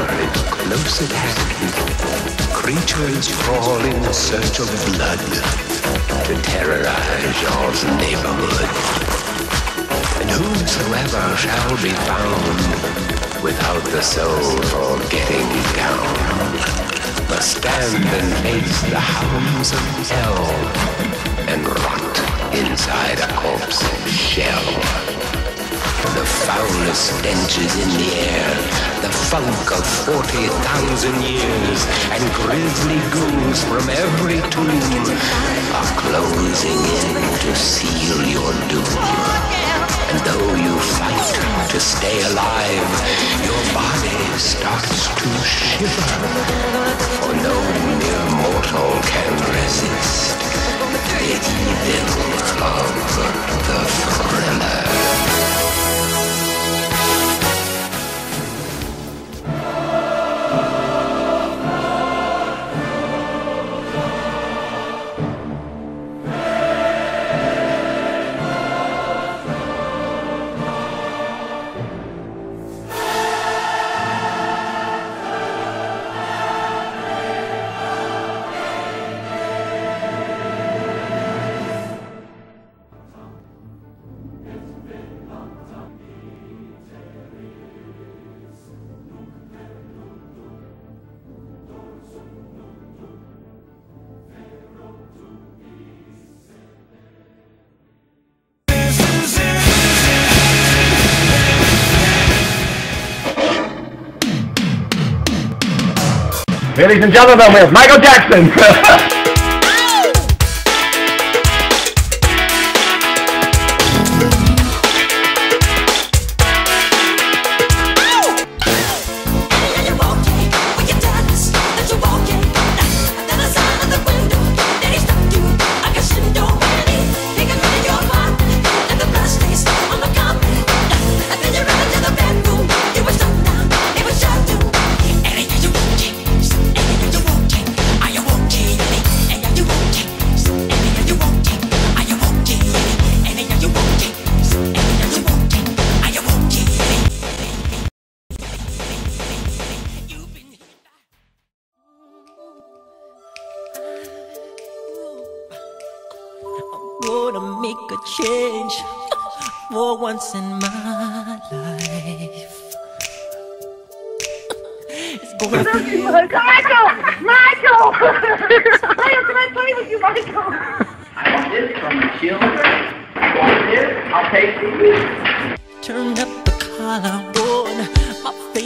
is close at hand. Creatures crawl in search of blood to terrorize your neighborhood. And whosoever shall be found without the soul for getting down must stand and face the hounds of hell and rot inside a corpse's shell. The foulest stench is in the air, the funk of 40,000 years, and grisly ghouls from every tomb are closing in to seal your doom. And though you fight to stay alive, your body starts to shiver, for no mere mortal can resist the evil of the thriller. Ladies and gentlemen, we have Michael Jackson. Gonna make a change for once in my life. It's gonna be Michael! Michael! Can I play with you, Michael? I want this from the children. I want this. I'll take these. turn up the collar on my face.